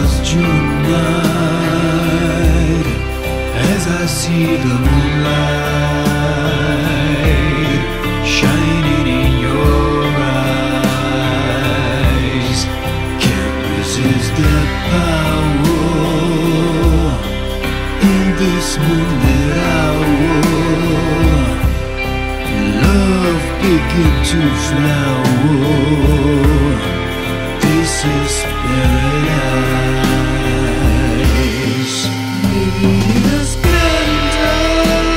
was June night, as I see the moonlight shining in your eyes. Can't resist the power in this moonlit hour. Love begin to flower. This is paradise. Maybe the splendor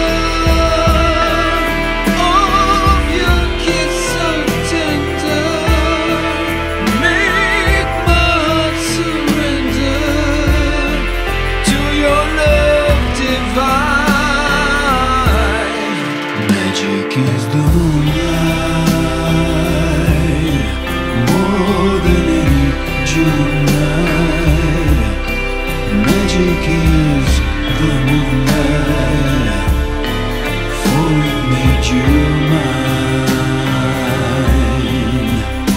of your kiss so tender make my heart surrender to your love divine. Magic is the moonlight, more than any June night. Magic is the moonlight, for it made you mine.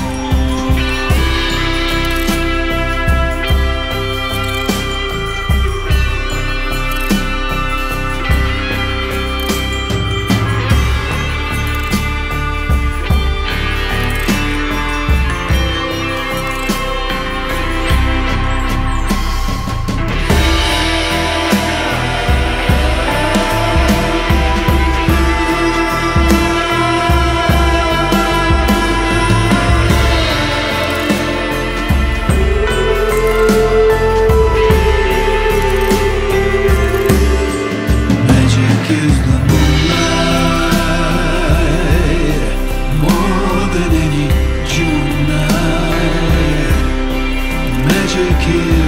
Is the moonlight, more than any June night. Magic is